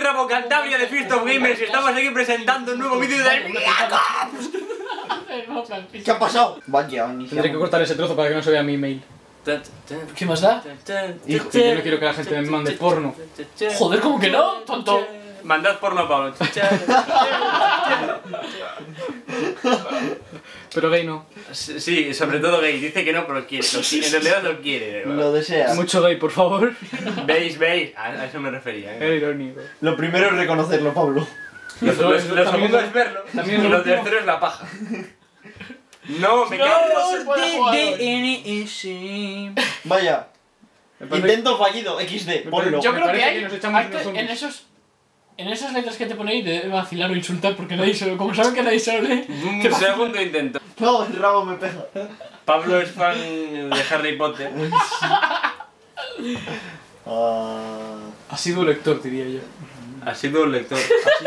Rabo Cantabria de Fist of Gamers y estamos aquí presentando un nuevo vídeo del... ¿Qué ha pasado? Vaya, Tendré que cortar ese trozo para que no se vea mi email. ¿Qué más da? Hijo, yo no quiero que la gente me mande porno. Joder, ¿cómo que no? Tonto. Mandad porno a Pablo. Pero gay no. Sí, sobre todo gay. Dice que no, pero quiere. En realidad lo quiere. Lo desea. Mucho gay, por favor. ¿Veis? A eso me refería. Era irónico. Lo primero es reconocerlo, Pablo. Lo segundo es verlo. también Y lo lo último. tercero es la paja. No, me No, cago no se puede jugar. Vaya. Me parece- Intento fallido, XD, ponlo. Yo Me creo que parece hay, que nos echamos hay unos que- zombies. en esas letras que te ponéis de vacilar o insultar porque nadie se lo... Como saben que nadie se lo lee, Un que vacilar. segundo intento. No, el rabo me pega. Pablo es fan de Harry Potter. Ha sido lector, diría yo. Ha sido un lector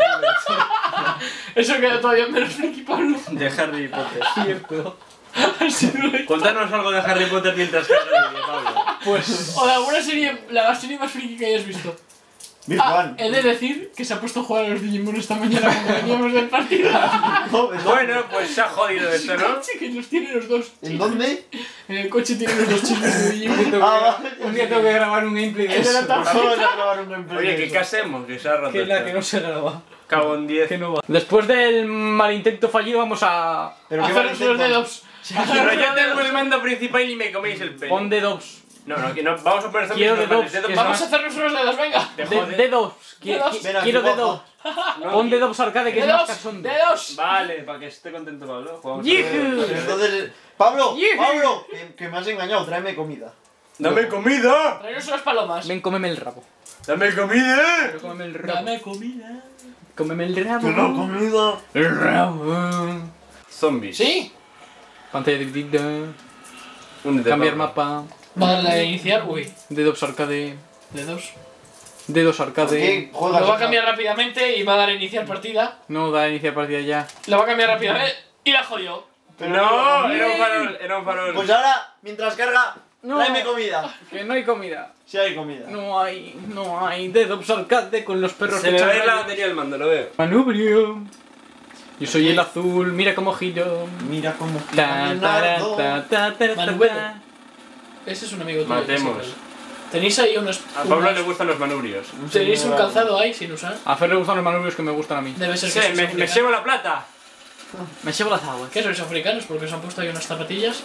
Eso queda todavía menos friki, Pablo. de Harry Potter. Cierto. Ha sido un lector. Contanos algo de Harry Potter mientras que Pablo. Pues... O de alguna serie, la serie más friki que hayas visto. Virtual. He de decir que se ha puesto a jugar a los Digimon esta mañana cuando veníamos del partido. Bueno, pues se ha jodido esto, ¿no? Sí, que los tiene los dos. ¿En dónde? En el coche tiene los dos chismes de Digimon. Un día tengo que grabar un gameplay de El de la eso. tarjeta. Vamos a grabar un gameplay. Oye, de ¿qué eso. hacemos? Que se ha roto Que la esto. que no se graba. Cago en 10. Que no va. Después del mal intento fallido vamos a... Pero qué mal Hacernos los intento. dedos. Pero yo tengo el mando principal y me coméis el pelo. Pon dedos. No, que no. Vamos a poner zombies Quiero normales. dedos, que Vamos a hacernos unos dedos, venga. Te jode. Dedos. Dedos. Ven aquí, Quiero guapo. dedos. No, Pon dedos arcade que es más Dedos. cachondo. Dedos. Vale, para que esté contento Pablo. Jugamos a Yujú. ver. Entonces, Pablo, Yujú. Pablo, que me has engañado, tráeme comida. ¡Dame comida! Traeros unas palomas. Ven, cómeme el rabo. ¡Dame comida! Pero cómeme el rabo. Dame comida. Cómeme el rabo. Comida. El rabo. Zombies. ¿Sí? Pantalla dividida. Únete, Cambiar Pablo. mapa. Va a darle a iniciar. Uy. Dedos arcade. Dedos. Dedos ¿Por arcade. qué juegas? Lo va a cambiar rápidamente y va a dar a iniciar partida. No, da a iniciar partida ya. Lo va a cambiar rápidamente y la jodió. No, era un farol, era un farol. Pues ahora, mientras carga, No. tráeme comida. Que no hay comida. Si hay comida. No hay. Dedos arcade con los perros Se que me echan va a ir la rayos. batería del mando, lo veo. Manubrio. Yo soy el azul, mira cómo giro. Mira cómo. Ta, ta, ta, ta, ta, Manuelo. ta. Ese es un amigo tuyo. Matemos. Tenéis ahí unos... A Pablo unas- le gustan los manubrios. Tenéis un calzado ahí sin usar. A Fer le gustan los manubrios que me gustan a mí. Debe ser Sí, que sois me africanos. llevo la plata. Me llevo las aguas. ¿Qué sois africanos? Porque os han puesto ahí unas zapatillas.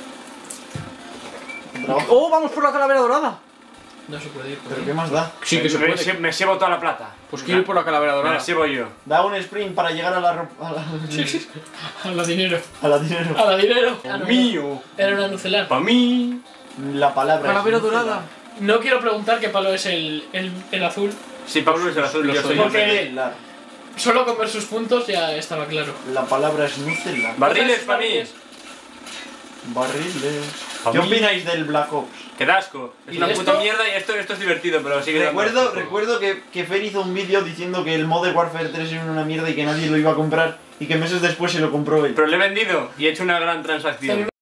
Trabajo. ¡Oh, vamos por la calavera dorada! No se puede ir por Pero ahí. qué más da. Sí, que se puede. Me llevo toda la plata. Pues quiero ir por la calavera Me dorada. la llevo yo. Da un sprint para llegar a la ropa. A la, A la dinero. a la dinero. A la dinero. Ah, no, Mío. Era una nucelar. Pa' mí. La palabra. Calavera es- dorada. No quiero preguntar qué palo es el azul. Sí, Pablo es el azul, yo soy Porque- el verde. Nucelar. Solo con ver sus puntos ya estaba claro. La palabra es nucelar. Barriles pa' mí. Barriles. Pa' ¿Qué mí. opináis del Black Ops? Qué asco. Es ¿Y una de puta esto? mierda y esto es divertido, pero sigue dando asco. Recuerdo que Fer hizo un vídeo diciendo que el Modern Warfare 3 era una mierda y que nadie lo iba a comprar y que meses después se lo compró él. Pero le he vendido y he hecho una gran transacción.